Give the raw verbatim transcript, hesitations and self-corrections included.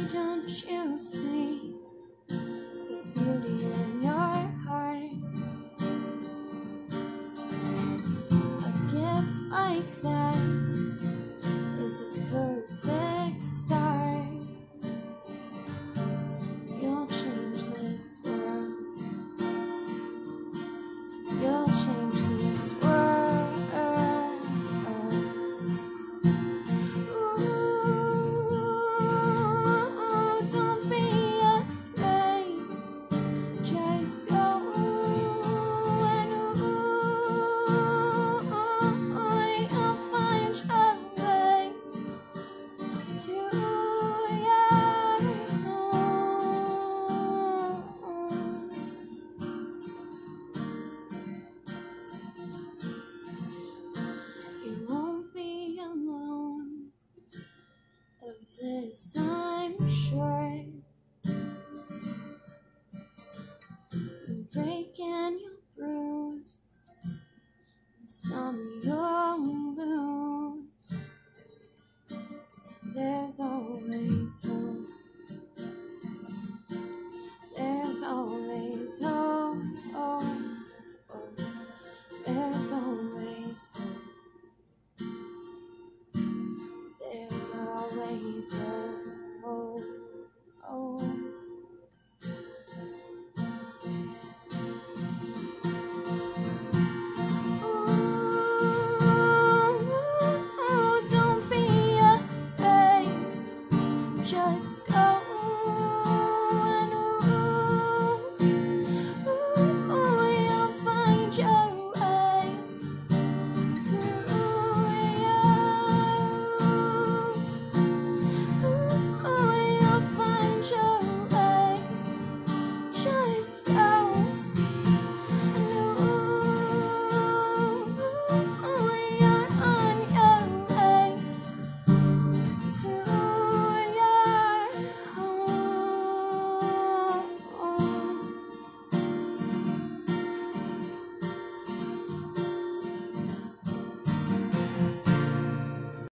don't you see the beauty in your heart? A gift like that is the perfect start. You'll change this world. You'll change this world. Ooh, don't be afraid. Just go and ooh, you'll find your way to your home. You won't be alone of this, I'm sure. You'll break and you'll bruise, and some you'll lose. There's always hope. There's always hope. Oh, oh. There's always hope. There's always hope.